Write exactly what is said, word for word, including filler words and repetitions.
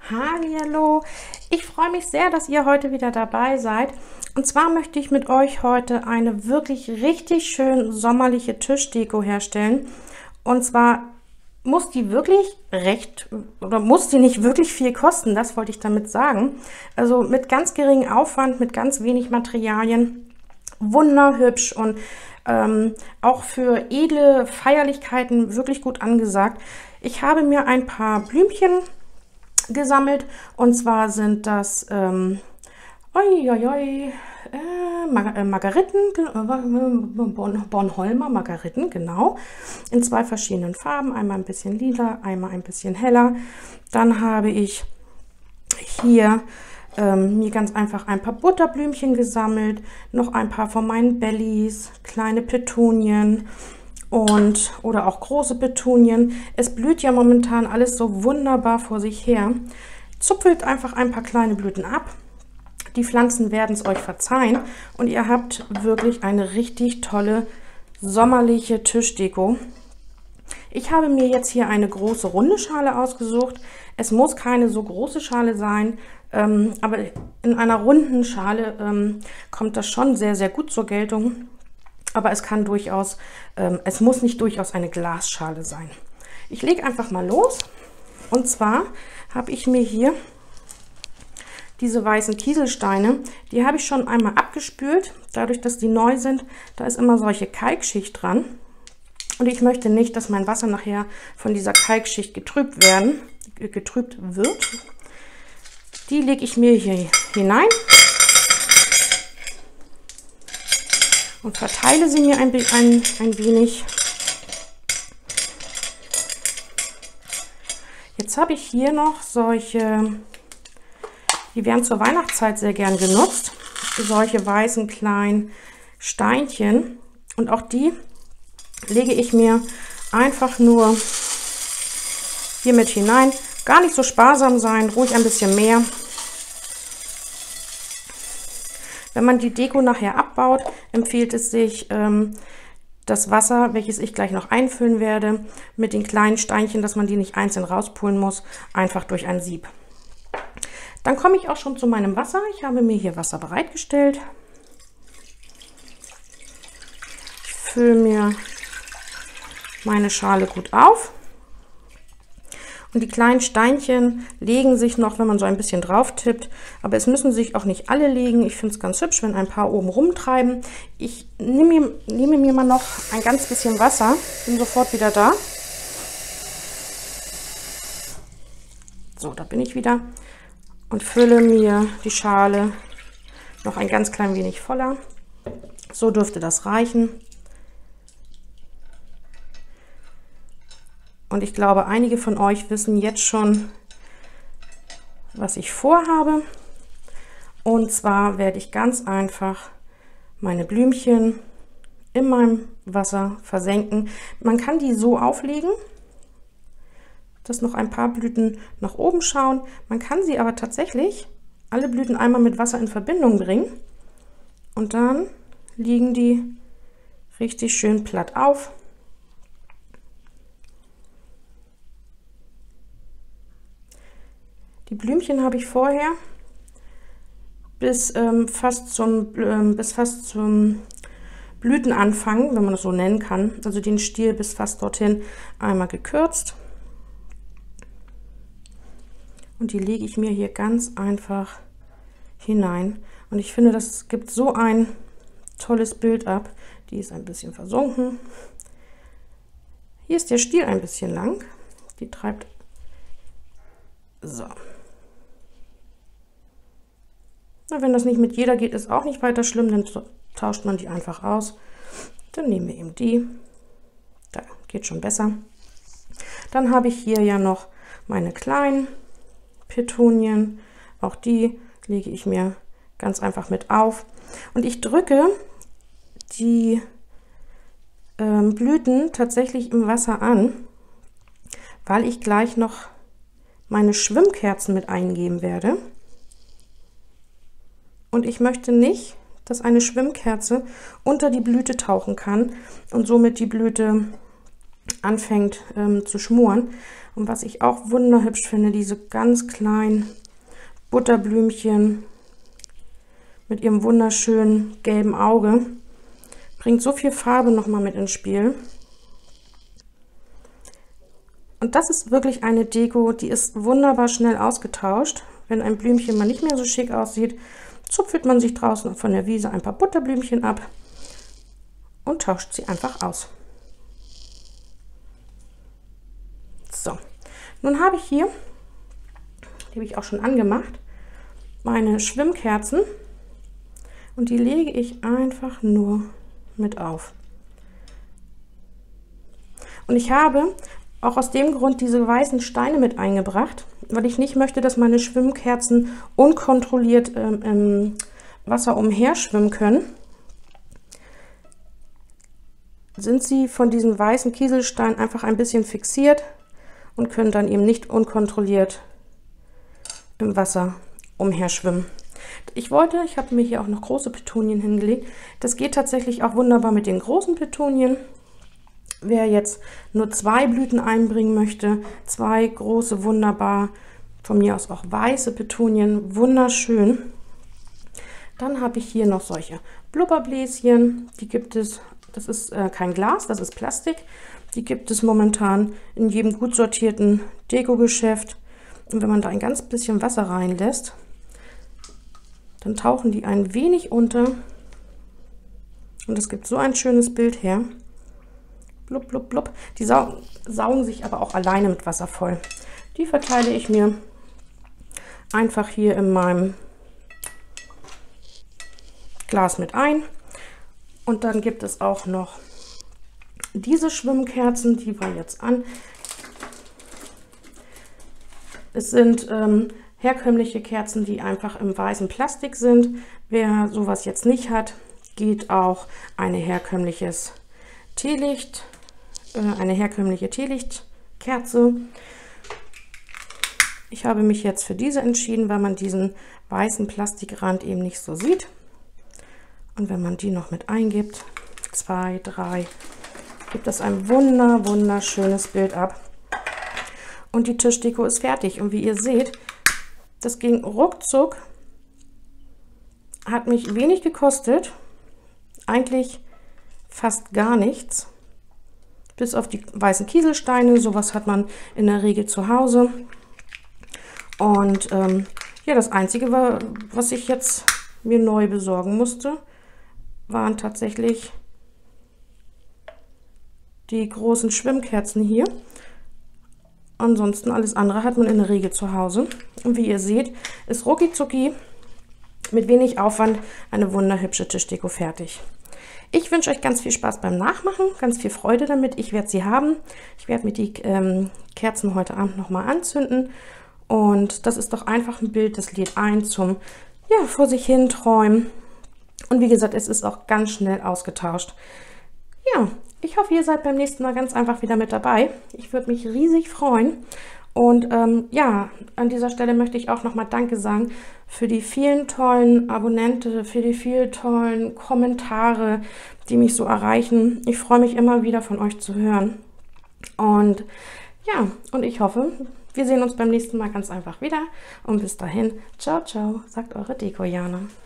Hallihallo, ich freue mich sehr, dass ihr heute wieder dabei seid. Und zwar möchte ich mit euch heute eine wirklich richtig schön sommerliche Tischdeko herstellen. Und zwar muss die wirklich recht, oder muss die nicht wirklich viel kosten, das wollte ich damit sagen. Also mit ganz geringem Aufwand, mit ganz wenig Materialien, wunderhübsch und ähm, auch für edle Feierlichkeiten wirklich gut angesagt. Ich habe mir ein paar Blümchen gesammelt, und zwar sind das ähm, oi, oi, oi, äh, Mar äh, Margariten, äh, Bornholmer Margariten, genau, in zwei verschiedenen Farben, einmal ein bisschen lila, einmal ein bisschen heller. Dann habe ich hier ähm, mir ganz einfach ein paar Butterblümchen gesammelt, noch ein paar von meinen Bellies, kleine Petunien und oder auch große Petunien. Es blüht ja momentan alles so wunderbar vor sich her. Zupfelt einfach ein paar kleine Blüten ab. Die Pflanzen werden es euch verzeihen und ihr habt wirklich eine richtig tolle sommerliche Tischdeko. Ich habe mir jetzt hier eine große runde Schale ausgesucht. Es muss keine so große Schale sein, ähm, aber in einer runden Schale ähm, kommt das schon sehr, sehr gut zur Geltung. Aber es kann durchaus, ähm, es muss nicht durchaus eine Glasschale sein. Ich lege einfach mal los. Und zwar habe ich mir hier diese weißen Kieselsteine, die habe ich schon einmal abgespült. Dadurch, dass die neu sind, da ist immer solche Kalkschicht dran. Und ich möchte nicht, dass mein Wasser nachher von dieser Kalkschicht getrübt werden, getrübt wird. Die lege ich mir hier hinein und verteile sie mir ein, ein, ein wenig. Jetzt habe ich hier noch solche, die werden zur Weihnachtszeit sehr gern genutzt, solche weißen kleinen Steinchen, und auch die lege ich mir einfach nur hier mit hinein. Gar nicht so sparsam sein, ruhig ein bisschen mehr. Wenn man die Deko nachher abbaut, empfiehlt es sich, ähm, das Wasser, welches ich gleich noch einfüllen werde, mit den kleinen Steinchen, dass man die nicht einzeln rauspulen muss, einfach durch ein Sieb. Dann komme ich auch schon zu meinem Wasser. Ich habe mir hier Wasser bereitgestellt. Ich fülle mir meine Schale gut auf. Und die kleinen Steinchen legen sich noch, wenn man so ein bisschen drauf tippt. Aber es müssen sich auch nicht alle legen. Ich finde es ganz hübsch, wenn ein paar oben rumtreiben. Ich nehme mir, nehme mir mal noch ein ganz bisschen Wasser. Bin sofort wieder da. So, da bin ich wieder. Und fülle mir die Schale noch ein ganz klein wenig voller. So dürfte das reichen. Und ich glaube, einige von euch wissen jetzt schon, was ich vorhabe. Und zwar werde ich ganz einfach meine Blümchen in meinem Wasser versenken. Man kann die so auflegen, dass noch ein paar Blüten nach oben schauen. Man kann sie aber tatsächlich alle Blüten einmal mit Wasser in Verbindung bringen. Und dann liegen die richtig schön platt auf. Die Blümchen habe ich vorher bis, ähm, fast zum, ähm, bis fast zum Blütenanfang, wenn man das so nennen kann, also den Stiel bis fast dorthin, einmal gekürzt. Und die lege ich mir hier ganz einfach hinein. Und ich finde, das gibt so ein tolles Bild ab. Die ist ein bisschen versunken. Hier ist der Stiel ein bisschen lang. Die treibt so. Na, wenn das nicht mit jeder geht, ist auch nicht weiter schlimm, dann tauscht man die einfach aus. Dann nehmen wir eben die. Da geht schon besser. Dann habe ich hier ja noch meine kleinen Petunien. Auch die lege ich mir ganz einfach mit auf. Und ich drücke die ähm, Blüten tatsächlich im Wasser an, weil ich gleich noch meine Schwimmkerzen mit eingeben werde. Und ich möchte nicht, dass eine Schwimmkerze unter die Blüte tauchen kann und somit die Blüte anfängt ähm, zu schmoren. Und was ich auch wunderhübsch finde, diese ganz kleinen Butterblümchen mit ihrem wunderschönen gelben Auge. Bringt so viel Farbe nochmal mit ins Spiel. Und das ist wirklich eine Deko, die ist wunderbar schnell ausgetauscht. Wenn ein Blümchen mal nicht mehr so schick aussieht, zupfelt man sich draußen von der Wiese ein paar Butterblümchen ab und tauscht sie einfach aus. So, nun habe ich hier, die habe ich auch schon angemacht, meine Schwimmkerzen und die lege ich einfach nur mit auf. Und ich habe auch aus dem Grund diese weißen Steine mit eingebracht, weil ich nicht möchte, dass meine Schwimmkerzen unkontrolliert ähm, im Wasser umherschwimmen können. Sind sie von diesen weißen Kieselsteinen einfach ein bisschen fixiert und können dann eben nicht unkontrolliert im Wasser umherschwimmen. Ich wollte, ich habe mir hier auch noch große Petunien hingelegt. Das geht tatsächlich auch wunderbar mit den großen Petunien. Wer jetzt nur zwei Blüten einbringen möchte, zwei große, wunderbar, von mir aus auch weiße Petunien, wunderschön. Dann habe ich hier noch solche Blubberbläschen, die gibt es, das ist äh, kein Glas, das ist Plastik. Die gibt es momentan in jedem gut sortierten Deko-Geschäft. Und wenn man da ein ganz bisschen Wasser reinlässt, dann tauchen die ein wenig unter. Und es gibt so ein schönes Bild her. Blub, blub, blub. Die sau saugen sich aber auch alleine mit Wasser voll. Die verteile ich mir einfach hier in meinem Glas mit ein. Und dann gibt es auch noch diese Schwimmkerzen, die wir jetzt an. Es sind ähm, herkömmliche Kerzen, die einfach im weißen Plastik sind. Wer sowas jetzt nicht hat, geht auch eine herkömmliches Teelicht, äh, eine herkömmliche Teelichtkerze. Ich habe mich jetzt für diese entschieden, weil man diesen weißen Plastikrand eben nicht so sieht. Und wenn man die noch mit eingibt, zwei, drei, gibt es ein wunder, wunderschönes Bild ab. Und die Tischdeko ist fertig. Und wie ihr seht, das ging ruckzuck, hat mich wenig gekostet, eigentlich fast gar nichts, bis auf die weißen Kieselsteine. Sowas hat man in der Regel zu Hause. Und ähm, ja, das Einzige, war, was ich jetzt mir neu besorgen musste, waren tatsächlich die großen Schwimmkerzen hier. Ansonsten alles andere hat man in der Regel zu Hause. Und wie ihr seht, ist rucki zucki mit wenig Aufwand eine wunderhübsche Tischdeko fertig. Ich wünsche euch ganz viel Spaß beim Nachmachen, ganz viel Freude damit. Ich werde sie haben. Ich werde mir die ähm, Kerzen heute Abend nochmal anzünden. Und das ist doch einfach ein Bild, das lädt ein zum ja, vor sich hin träumen. Und wie gesagt, es ist auch ganz schnell ausgetauscht. Ja, ich hoffe, ihr seid beim nächsten Mal ganz einfach wieder mit dabei. Ich würde mich riesig freuen. Und ähm, ja, an dieser Stelle möchte ich auch nochmal Danke sagen für die vielen tollen Abonnenten, für die vielen tollen Kommentare, die mich so erreichen. Ich freue mich immer wieder von euch zu hören. Und ja, und ich hoffe, wir sehen uns beim nächsten Mal ganz einfach wieder. Und bis dahin, ciao, ciao, sagt eure Deko Jana.